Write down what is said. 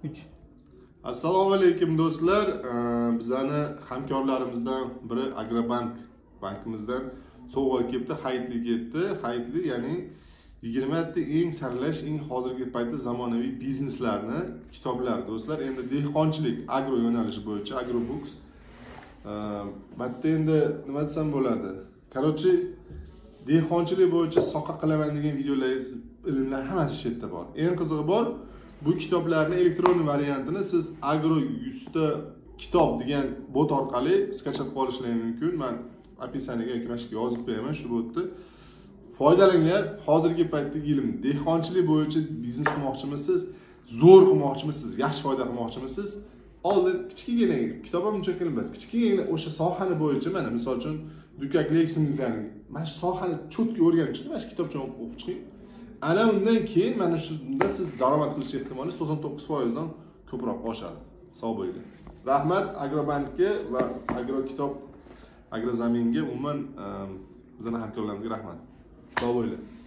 3. Assalomu alaykum do'stlar. Bizani hamkorlarimizdan biri Agrobank bankimizdan sovg'a kelibdi, xayrli ketdi. Xayrli, ya'ni 20 ta eng saralash, eng hozirgi paytda zamonaviy bizneslarni kitoblar do'stlar. Endi dehqonchilik, agro yo'nalishi bo'yicha Agrobooks. Bitta endi nima desam bo'ladi? Короче, dehqonchilik bo'yicha soqa qilaman degan videolaringiz, ilmlar hammasi shu yerda bor. Eng qizig'i bor, bu kitoblarning elektron variantini siz Agro 100 ta kitob degan bot orqali skachat qilib olishingiz mumkin. Men описаниеga yoki mashqqa yozib qo'yaman shu botni. Foydalaninglar. Hozirgi paytdagi ilm, dehqonchilik bo'yicha biznes qilmoqchimisiz, zo'r qilmoqchimisiz, yaxshi foyda qilmoqchimisiz? Oldin kichkigina kitob ham uncha qiyin emas. Kichkigina o'sha sohani bo'yicha mana misol uchun Dukaklik simliklarni mana shu sohani cho'tga o'rganib chiqing, mana shu kitobchani o'qib chiqing. Ana undan keyin mana shunda siz daromad qilish ehtimoli 99% dan ko'proq oshadi. Sog' bo'ling. Rahmat Agrobankka va Agro kitob, Agrozaminga, umuman bizning hamkorlarimizga rahmat. Sog' bo'ling.